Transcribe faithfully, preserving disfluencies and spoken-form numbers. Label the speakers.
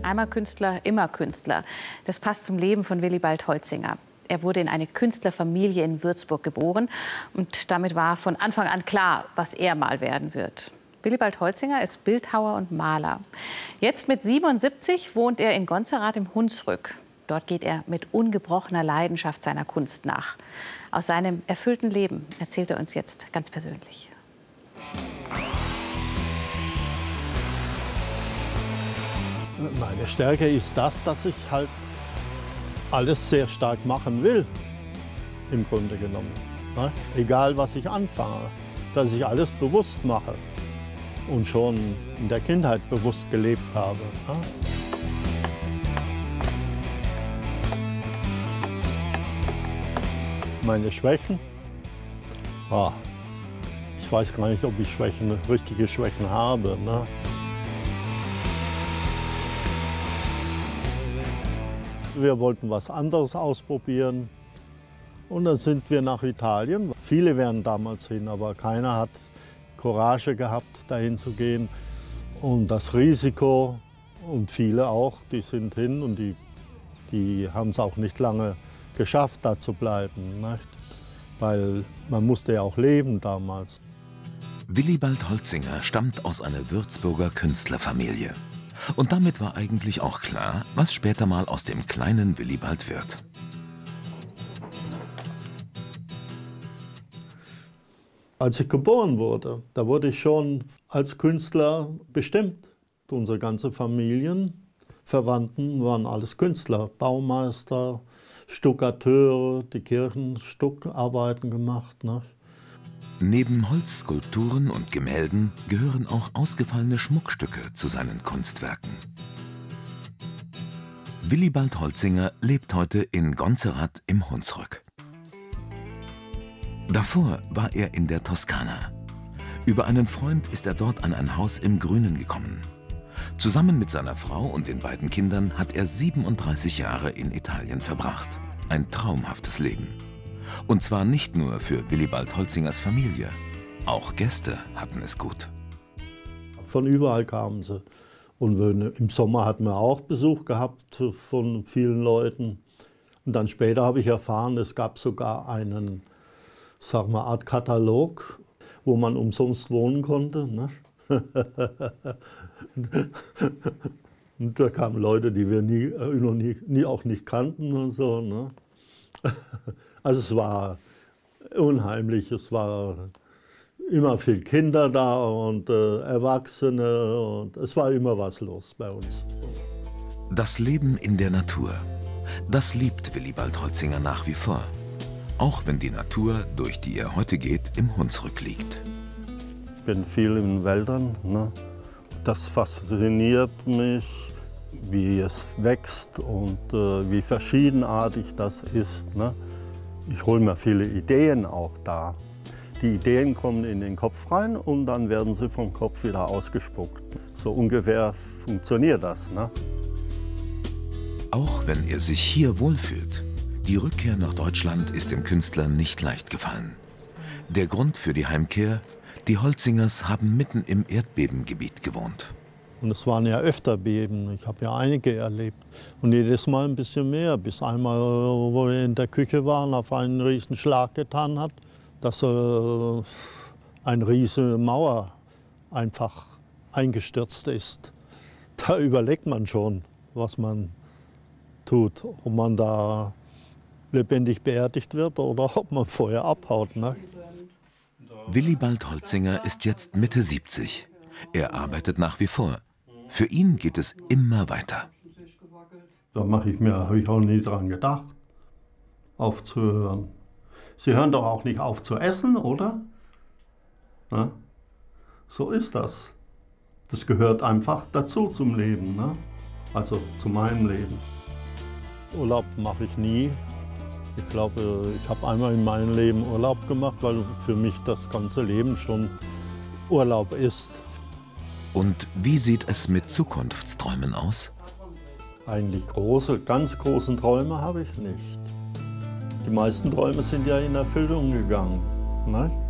Speaker 1: Einmal Künstler, immer Künstler. Das passt zum Leben von Willibald Holzinger. Er wurde in eine Künstlerfamilie in Würzburg geboren und damit war von Anfang an klar, was er mal werden wird. Willibald Holzinger ist Bildhauer und Maler. Jetzt mit siebenundsiebzig wohnt er in Gonzerath im Hunsrück. Dort geht er mit ungebrochener Leidenschaft seiner Kunst nach. Aus seinem erfüllten Leben erzählt er uns jetzt ganz persönlich.
Speaker 2: Meine Stärke ist das, dass ich halt alles sehr stark machen will, im Grunde genommen. Ne? Egal, was ich anfange, dass ich alles bewusst mache und schon in der Kindheit bewusst gelebt habe. Ne? Meine Schwächen? Ah, ich weiß gar nicht, ob ich Schwächen, richtige Schwächen habe. Ne? Wir wollten was anderes ausprobieren und dann sind wir nach Italien. Viele wären damals hin, aber keiner hat Courage gehabt, dahin zu gehen. Und das Risiko, und viele auch, die sind hin und die, die haben es auch nicht lange geschafft, da zu bleiben. Nicht? Weil man musste ja auch leben damals.
Speaker 3: Willibald Holzinger stammt aus einer Würzburger Künstlerfamilie. Und damit war eigentlich auch klar, was später mal aus dem kleinen Willibald wird.
Speaker 2: Als ich geboren wurde, da wurde ich schon als Künstler bestimmt. Unsere ganze Familien, Verwandten waren alles Künstler, Baumeister, Stuckateure, die Kirchenstuckarbeiten gemacht. Ne?
Speaker 3: Neben Holzskulpturen und Gemälden gehören auch ausgefallene Schmuckstücke zu seinen Kunstwerken. Willibald Holzinger lebt heute in Gonzerath im Hunsrück. Davor war er in der Toskana. Über einen Freund ist er dort an ein Haus im Grünen gekommen. Zusammen mit seiner Frau und den beiden Kindern hat er siebenunddreißig Jahre in Italien verbracht. Ein traumhaftes Leben. Und zwar nicht nur für Willibald Holzingers Familie, auch Gäste hatten es gut.
Speaker 2: Von überall kamen sie. Und im Sommer hatten wir auch Besuch gehabt von vielen Leuten. Und dann später habe ich erfahren, es gab sogar einen, sagen wir, Art Katalog, wo man umsonst wohnen konnte. Ne? Und da kamen Leute, die wir nie, noch nie, nie auch nicht kannten und so. Ne? Also es war unheimlich, es war immer viel Kinder da und äh, Erwachsene und es war immer was los bei uns.
Speaker 3: Das Leben in der Natur, das liebt Willibald Holzinger nach wie vor. Auch wenn die Natur, durch die er heute geht, im Hunsrück liegt.
Speaker 2: Ich bin viel in den Wäldern. Ne? Das fasziniert mich, wie es wächst und äh, wie verschiedenartig das ist. Ne? Ich hole mir viele Ideen auch da. Die Ideen kommen in den Kopf rein und dann werden sie vom Kopf wieder ausgespuckt. So ungefähr funktioniert das. Ne?
Speaker 3: Auch wenn er sich hier wohlfühlt, die Rückkehr nach Deutschland ist dem Künstler nicht leicht gefallen. Der Grund für die Heimkehr: die Holzingers haben mitten im Erdbebengebiet gewohnt.
Speaker 2: Und es waren ja öfter Beben, ich habe ja einige erlebt. Und jedes Mal ein bisschen mehr, bis einmal, wo wir in der Küche waren, auf einen riesen Schlag getan hat, dass äh, eine riesige Mauer einfach eingestürzt ist. Da überlegt man schon, was man tut, ob man da lebendig beerdigt wird oder ob man vorher abhaut. Ne?
Speaker 3: Willibald Holzinger ist jetzt Mitte siebzig. Er arbeitet nach wie vor. Für ihn geht es immer weiter.
Speaker 2: Da mache ich mir, habe ich auch nie dran gedacht, aufzuhören. Sie hören doch auch nicht auf zu essen, oder? Ne? So ist das. Das gehört einfach dazu zum Leben, ne? Also zu meinem Leben. Urlaub mache ich nie. Ich glaube, ich habe einmal in meinem Leben Urlaub gemacht, weil für mich das ganze Leben schon Urlaub ist.
Speaker 3: Und wie sieht es mit Zukunftsträumen aus?
Speaker 2: Eigentlich große, ganz großen Träume habe ich nicht. Die meisten Träume sind ja in Erfüllung gegangen. Ne?